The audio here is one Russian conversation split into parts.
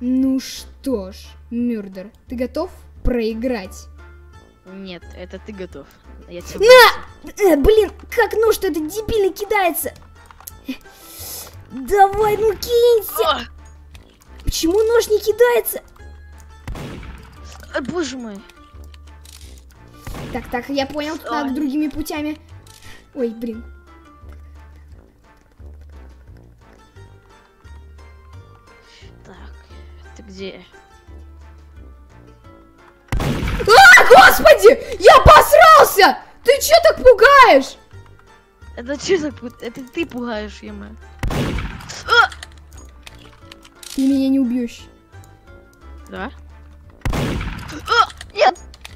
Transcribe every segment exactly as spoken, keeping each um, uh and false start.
Ну что ж, Мюрдер, ты готов проиграть? Нет, это ты готов. Я тебя На! Э, блин, как нож-то это дебильно кидается. Давай, ну кинься. О! Почему нож не кидается? Э, боже мой. Так, так, я понял, тут Ой. надо другими путями. Ой, блин. Так, ты где? А, господи! Я посрался! Ты чё так пугаешь? Это что за пут- Это ты пугаешь, ё-моё. Ты меня не убьешь. Да? А, нет!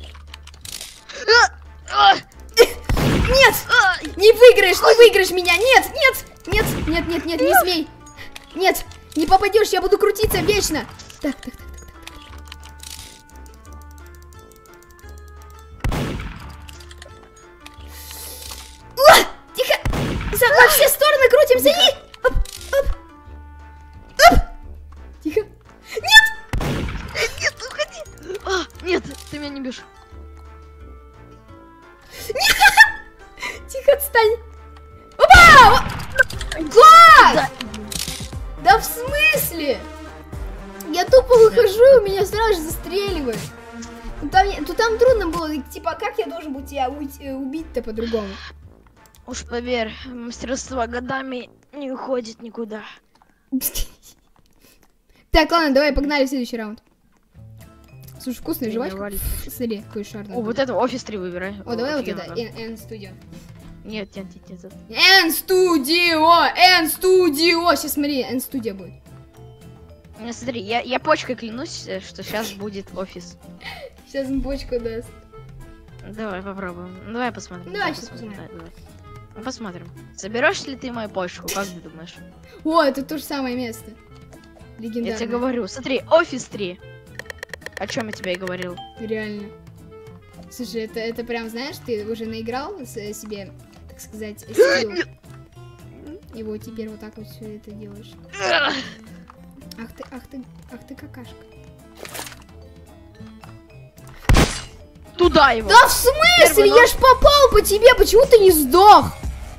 А, а, Нет! а, Не выиграешь, не выиграешь меня! Нет, нет, нет, нет, нет, нет, не смей! Нет, не попадешь, я буду крутиться вечно! Так, так, так, так, так. О, тихо! За, во все стороны крутимся и... Оп, оп, оп. Тихо! Нет! нет, уходи! А, нет, ты меня не бьешь. Тихо, отстань! Опа! Как? Да. Да в смысле? Я тупо выхожу, и меня сразу же застреливают. Ну там, я- ну, там трудно было, и, типа, как я должен был тебя уйти- э, убить-то по-другому? Уж поверь, мастерство годами не уходит никуда. Так, ладно, давай, погнали в следующий раунд. Слушай, вкусная Ты жвачка. меня валить Фу, смотри, какой шар. О, вот это офис три выбирай. О, давай вот офигенно, это, да. N-Studio. Нет, нет, нет, нет. N-Studio! N-Studio! Сейчас смотри, N-Studio будет. Не, смотри, я, я почкой клянусь, э, что сейчас будет офис. Сейчас он бочку даст. Давай попробуем. Ну, давай посмотрим. Давай щас посмотрим. посмотрим. Давай, давай. Ну, посмотрим. Соберешь ли ты мою почку, как ты думаешь? О, это то же самое место. Я Легендарное. тебе говорю, смотри, офис три. О чем я тебе и говорил. Реально. Слушай, это, это прям, знаешь, ты уже наиграл с- себе, так сказать, скилл. И вот теперь вот так вот все это делаешь. Ах ты, ах ты, ах ты какашка. Туда его! Да в смысле? Первый Я ж попал по тебе, почему ты не сдох?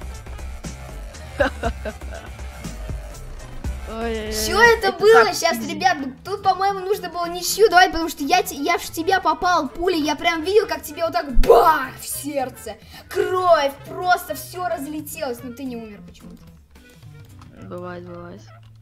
Ой-ой-ой, Все это было так сейчас, изи. ребят. Тут, по-моему, нужно было ничью давать, потому что я, те- я ж в тебя попал пулей. Я прям видел, как тебе вот так бах в сердце. Кровь, просто все разлетелось. Но ты не умер почему-то. Бывает, бывает.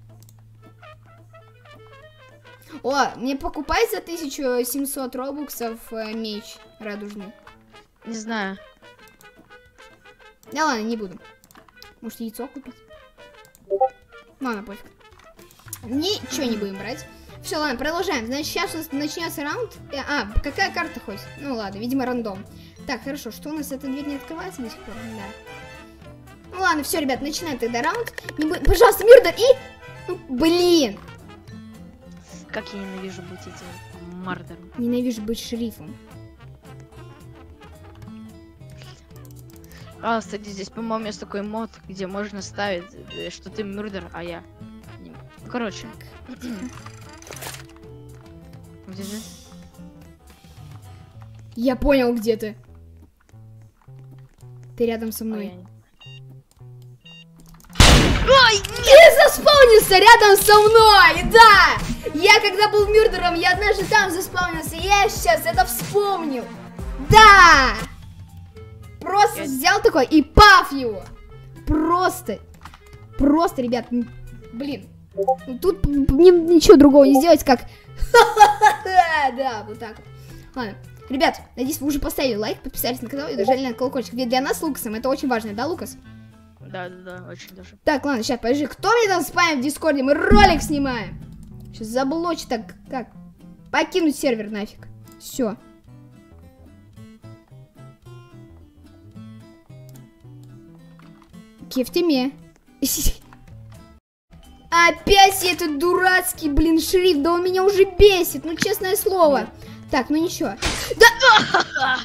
О, мне покупать за тысячу семьсот робуксов э, меч радужный. Не знаю. Да ладно, не буду. Может, яйцо купить? Ладно, пофиг. Ничего не будем брать. Все, ладно, продолжаем. Значит, сейчас у нас начнется раунд. Э, А, какая карта хоть? Ну ладно, видимо, рандом. Так, хорошо, что у нас эта дверь не открывается до сих пор? Да. Ну ладно, все, ребят, начинаем тогда раунд. Не будем... Пожалуйста, Мюрдер и... Ну, блин! Как я ненавижу быть этим мардером. Ненавижу быть шерифом. А, кстати, здесь, по-моему, есть такой мод, где можно ставить, э, что ты мюрдер, а я. не- Ну, короче. Где же? Я понял, где ты. Ты рядом со А, мной. я не- Ой, ты заспаунился рядом со мной, да! Я когда был мюрдером, я однажды там заспаунился, я сейчас это вспомнил. Да! Просто Я- взял такой и паф его. Просто, просто, ребят, м, блин. Ну, тут м, мне ничего другого не сделать, как... Да, вот так вот. Ладно. Ребят, надеюсь, вы уже поставили лайк, подписались на канал и нажали на колокольчик. Ведь для нас с Лукасом это очень важно, да, Лукас? Да, да, да, очень даже. Так, ладно, сейчас, подожди, кто мне там спамит в Дискорде? Мы ролик снимаем. Сейчас заблочить так, как? Покинуть сервер нафиг. Все. Кефтеме. Опять этот дурацкий, блин, шрифт, да он меня уже бесит, ну честное слово. Так, ну ничего. Да!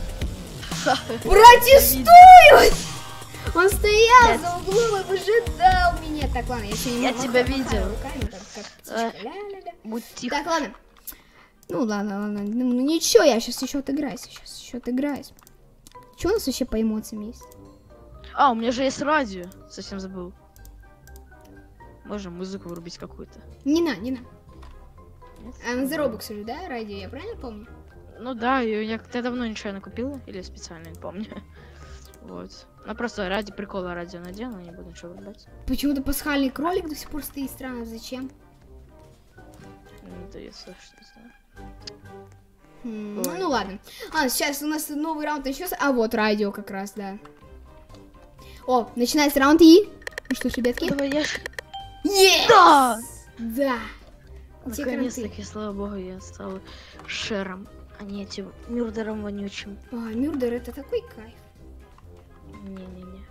Протестую! Он стоял за углом и выжидал меня. Так, ладно, я еще не Я могу тебя махать видел. руками, так. как птичка. Ля-ля-ля. Будь тихо. Так, ладно. Ну ладно, ладно. Ну, ну ничего, я сейчас еще отыграюсь. Сейчас еще отыграюсь. Что у нас вообще по эмоциям есть? А, у меня же есть радио. Совсем забыл. Можно музыку врубить какую-то. Не на, не на. А на The Robux уже, да, радио, я правильно помню? Ну да, я, я как-то давно ничего не купила. Или специально не помню. Вот. Ну просто ради прикола радио надену, не буду ничего врубать. Почему-то пасхальный кролик до сих пор стоит странно. Зачем? Ну, да я слышу, не знаю. Хм, ну, ну ладно. А, сейчас у нас новый раунд начался. А вот радио как раз, да. О, начинается раунд И. Ну что ж, ребятки. Давай я... Yes! Да! Да! Те Наконец-таки, слава богу, я стала шером, а не этим мюрдером вонючим. А, Мюрдер это такой кайф. Не-не-не.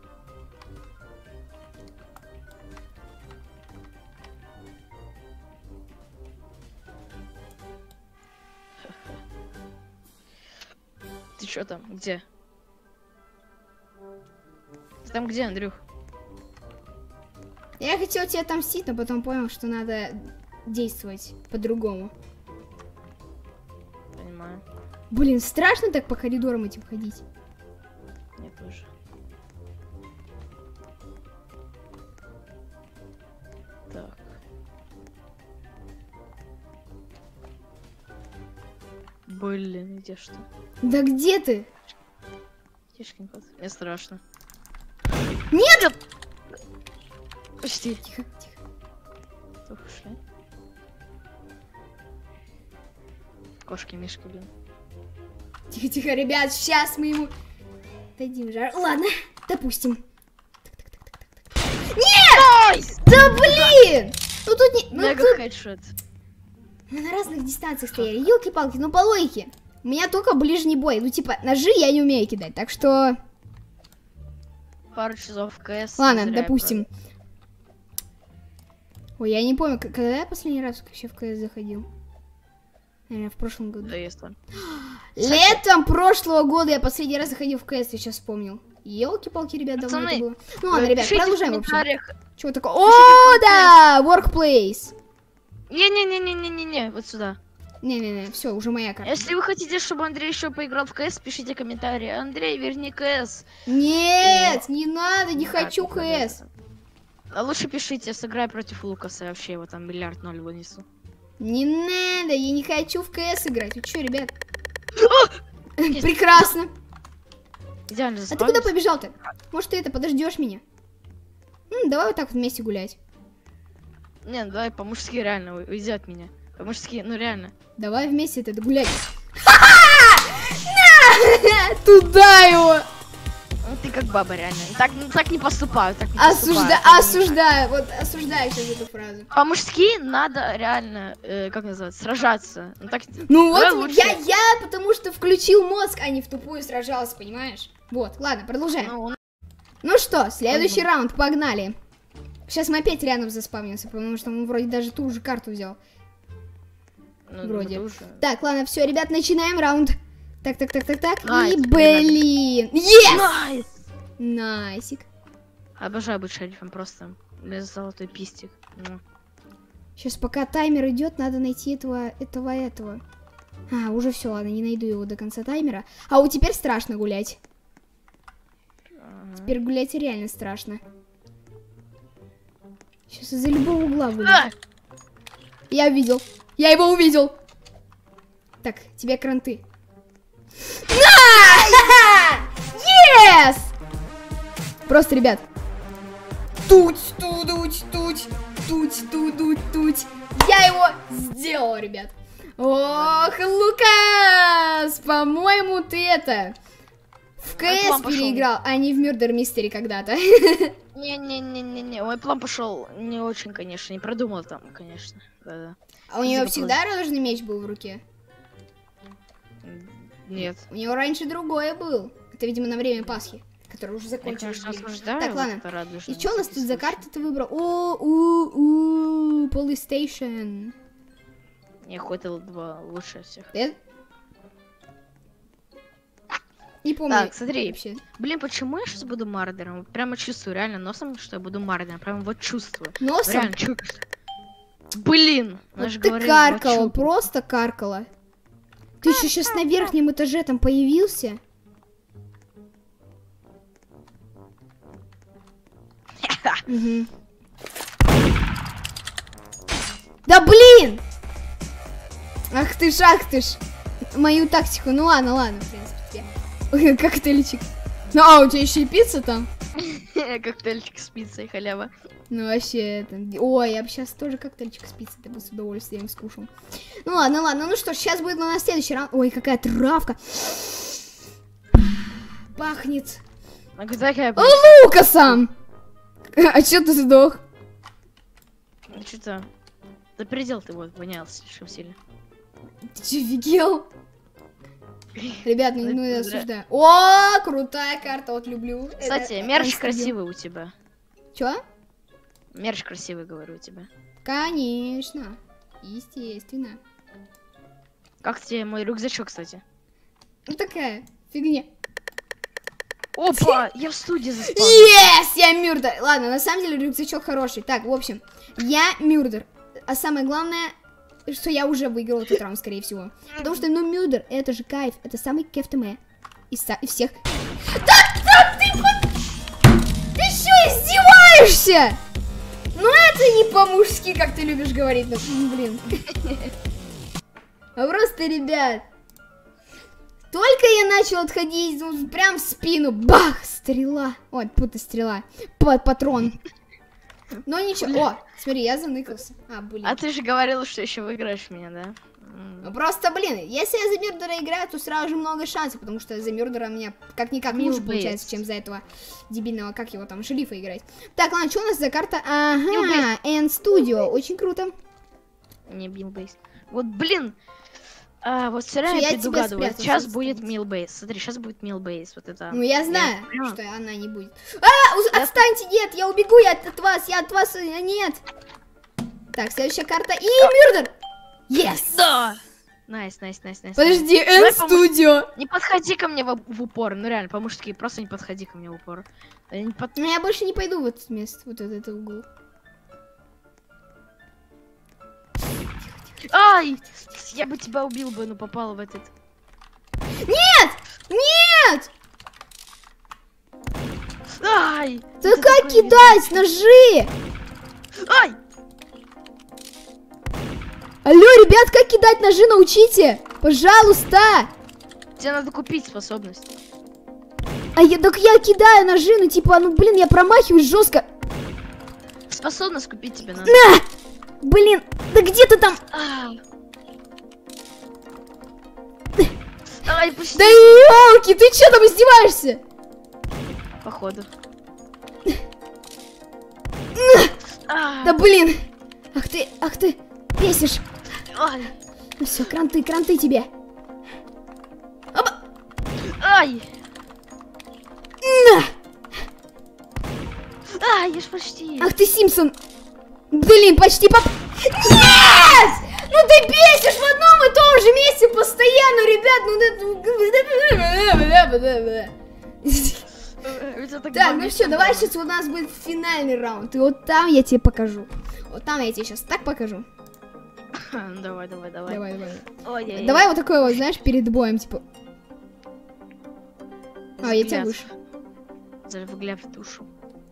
Ты чё там? Где? Ты там где, Андрюх? Я хотел тебя отомстить, но потом понял, что надо действовать по-другому. Понимаю. Блин, страшно так по коридорам этим ходить. Мне тоже. Так. Блин, где что? Да где ты? Тишкин кот. Мне страшно. Нет! Почти. Тихо, тихо. Только ушли. Кошки, мишки, блин. Тихо, тихо, ребят, сейчас мы ему дадим жар. Ладно, допустим. Так, так, так, так, так. Нет! Да блин! Ну тут не... Ну, Мега тут... хедшот. Мы на разных дистанциях стояли. Елки-палки, ну по логике. У меня только ближний бой. Ну типа, ножи я не умею кидать, так что... Пару часов КС. Ладно, зря я допустим. Ой, я не помню, к- когда я последний раз вообще в КС заходил. Наверное, в прошлом году. Да, есть он. Летом прошлого года я последний раз заходил в КС, я сейчас вспомнил. Елки-палки, ребят, давно Пацаны, это было. Ну ладно, ребят, Пишите продолжаем в в общем. комментариях. Чего такое? О, да! Workplace! Не-не-не-не-не-не, вот сюда. Не-не-не, все, уже моя карта. Если вы хотите, чтобы Андрей еще поиграл в КС, пишите комментарии. Андрей, верни КС. Нет, не надо, не Ну как, хочу ну как, КС. А лучше пишите, сыграй против Лукаса, я вообще его там миллиард ноль вынесу. Не надо, я не хочу в КС играть. Вы что, ребят? Прекрасно. Идеально А ты заспавнился. куда побежал-то? Может, ты это подождешь меня? М, давай вот так вот вместе гулять. Не, ну давай по-мужски реально, уй- уйди от меня. По-мужски, ну реально. Давай вместе это гулять. На! Туда его! Ну ты как баба реально. Так, ну, так не поступаю, так не поступаю. Осужда... это не Осуждаю, вот осуждаю сейчас эту фразу. так. По-мужски надо реально, э, как называется, сражаться. Ну, так... Ну Давай вот, лучше. я, я потому что включил мозг, а не в тупую сражался, понимаешь? Вот, ладно, продолжаем. Ну, он- Ну что, следующий раунд, погнали. Сейчас мы опять рядом заспавнимся, потому что он вроде даже ту же карту взял. ну, Вроде. это уже- Так, ладно, все, ребят, начинаем раунд. Так, так, так, так, так. Ай, И, блин. блин. Yes! Найс! Найсик. Обожаю быть шерифом, просто. Без золотой пистик. Ну. Сейчас, пока таймер идет, надо найти этого, этого, этого. А, уже все, ладно, не найду его до конца таймера. А вот теперь страшно гулять. Ага. Теперь гулять реально страшно. Сейчас из-за любого угла А! вылезет. Я видел. Я его увидел. Так, тебе кранты. Yes! Просто, ребят. Туть, тудуть, туть, туть, тудуть, туть. Я его сделал, ребят. Ох, Лукас! По-моему, ты это... В Мой КС план пошел. переиграл, а не в Murder Mystery когда-то. Не-не-не-не-не, мой план пошел не очень, конечно, не продумал там, конечно. Да-да. А у него Спасибо, всегда радужный меч был в руке? Нет. У него раньше другое был. Это, видимо, на время Пасхи, которое уже Я, закончилось. конечно, осуждаю. Так, вот ладно. это радужное И что у нас тут за случай. карта ты выбрал? О, у, у, Police Station. Не, какой-то два лучше всех. Э? Не помню. Так, смотри. Вообще. Блин, почему я сейчас буду мардером? Вот прямо чувствую, реально носом, что я буду мардером. Прямо вот чувствую. Носом? Реально чувствую. Блин! Вот ты каркала, просто каркала. Ты еще сейчас на верхнем этаже там появился? Угу. Да блин! Ах ты ж, ах ты ж. Мою тактику. Ну ладно, ладно, в принципе. Коктейльчик. Ну а, у тебя еще и пицца там? Коктейльчик с пиццей, халява. Ну вообще, это... Ой, я бы сейчас тоже коктейльчик с пиццей бы с удовольствием скушал. Ну ладно, ладно, ну что ж, сейчас будет у нас следующий раунд. Ой, какая травка. Пахнет. А какая... Лукасом! А чё ты сдох? Ну что-то... За предел ты вот вонял слишком сильно. Ты чё, офигел? Ребят, ну, ну я осуждаю. О, крутая карта, вот люблю. Кстати, это, мерч это красивый у тебя. Чё? Мерч красивый, говорю, у тебя. Конечно. Естественно. Как тебе мой рюкзачок, кстати? Ну такая фигня. Опа, я в студии заспал. Yes, я Мюрдер. Ладно, на самом деле рюкзачок хороший. Так, в общем, я Мюрдер. А самое главное, что я уже выиграл этот раунд, скорее всего. Потому что, ну, Мюрдер, это же кайф. Это самый кайф ТМ. Из, из всех. Да, да, ты под... Ты что, издеваешься? Ну, это не по-мужски, как ты любишь говорить. Ну, блин. А просто, ребят, только я начал отходить, ну, прям в спину. Бах! Стрела. Ой, пута стрела. Патрон. Но ничего. О, смотри, я заныкался. А, блин. А ты же говорил, что еще выиграешь меня, да? Ну просто, блин, если я за Мюрдера играю, то сразу же много шансов, потому что за Мюрдера у меня как-никак лучше получается, чем за этого дебильного, как его там, шерифа играть. Так, ладно, что у нас за карта? Ага, End Studio, очень круто. Не Милбейс. Вот, блин, а, вот все равно я предугадываю, сейчас будет Милбейс. Смотри, сейчас будет Милбейс, вот это. Ну я знаю, я что она не будет. А, я... отстаньте, нет, я убегу, я от вас, я от вас, нет. Так, следующая карта, и Мюрдер. Yes! Да! Найс, найс, найс, найс. Подожди, End Studio. Не подходи ко мне в, в упор, ну реально, по-мужски, просто не подходи ко мне в упор. Я не под... Ну я больше не пойду в это место, вот этот угол. Ай! Я бы тебя убил бы, но попал в этот. Нет! Нет! Ай! Да как кидать ножи? Ай! Алло, ребят, как кидать ножи, научите! Пожалуйста! Тебе надо купить способность. А я, так я кидаю ножи, ну типа, ну блин, я промахиваюсь жестко. Способность купить тебе надо. На! Блин, да где ты там? А. Ай, пусти. Да елки, ты че там издеваешься? Походу. Да блин. Ах ты, ах ты, бесишь. Ай. Ну все, кранты, кранты тебе. Оба. Ай. На! Ай, я ж почти. Ах ты, Симпсон. Блин, почти поп... Нет! Ну ты бесишь в одном и том же месте постоянно, ребят. Ну... Так, ну все, давай сейчас у нас будет финальный раунд. И вот там я тебе покажу. Вот там я тебе сейчас так покажу. Давай, давай, давай. Давай, давай. Ой, ой, давай вот такой вот, знаешь, перед боем, типа. А, я тебя выше. Взгляд в душу.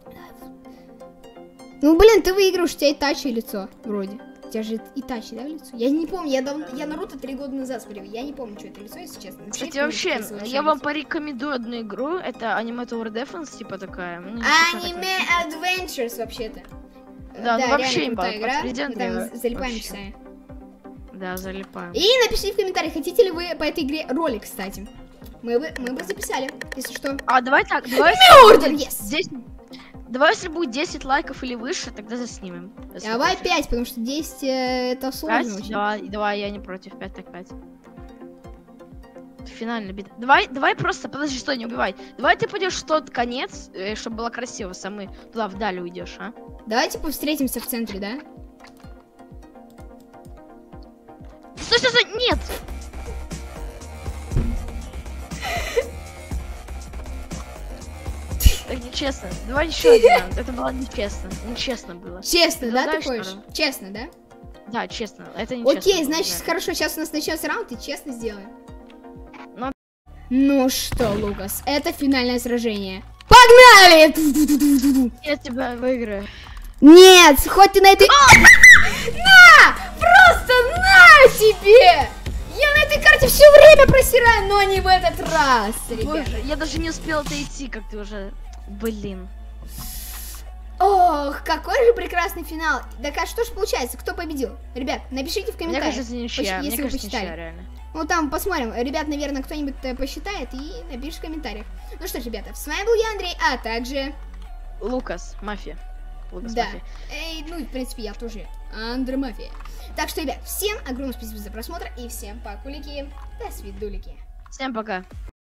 Ну, блин, ты выигрываешь, у тебя Итачи лицо, вроде. У тебя же Итачи, да, лицо? Я не помню, я, дав... я Наруто три года назад смотрел, я не помню, что это лицо, если честно. Кстати, вообще, я вам порекомендую одну игру, это Anime Tower Defense, типа такая. Ну, Anime Adventures, вообще-то. Да, да, ну вообще имба, игра, мы там залипаем часами. Да, залипаем. И напишите в комментариях, хотите ли вы по этой игре ролик, кстати. Мы бы, мы бы записали, если что. А, давай так, давай... Мюрдер, yes! Здесь... Давай, если будет десять лайков или выше, тогда заснимем. Давай пять, потому что десять э, это сложно очень. Давай, давай, я не против, пять так пять. Финальная бита. Давай, давай просто, подожди, что, не убивай. Давай ты пойдешь в тот конец, э, чтобы было красиво, самый туда вдаль уйдешь, а? Давай типа встретимся в центре, да? Стой, стой, стой, нет! Так нечестно. Давай еще один раунд. Это было нечестно. Нечестно было. Честно, да, ты хочешь? Честно, да? Да, честно, это не Окей, честно, значит, наверное. хорошо, сейчас у нас начнется раунд, и честно сделаем. Ну. Ну что, Лукас, это финальное сражение. Погнали! Я тебя выиграю. Нет, хоть ты на этой... На! Просто на тебе! Я на этой карте все время просираю, но не в этот раз, ребят. Боже, я даже не успел отойти, как ты уже... Блин. Ох, какой же прекрасный финал. Так а что ж получается, кто победил? Ребят, напишите в Мне комментариях, кажется, ничья. поч- Мне если вы кажется, посчитали. ничья, реально. Ну там посмотрим. Ребят, наверное, кто-нибудь э, посчитает и напишет в комментариях. Ну что ж, ребята, с вами был я, Андрей, а также... Лукас, мафия. Лукас, Да. мафия. Эй, ну и в принципе я тоже Андромафия. Так что, ребят, всем огромное спасибо за просмотр и всем покулики. До свидулики. Всем пока.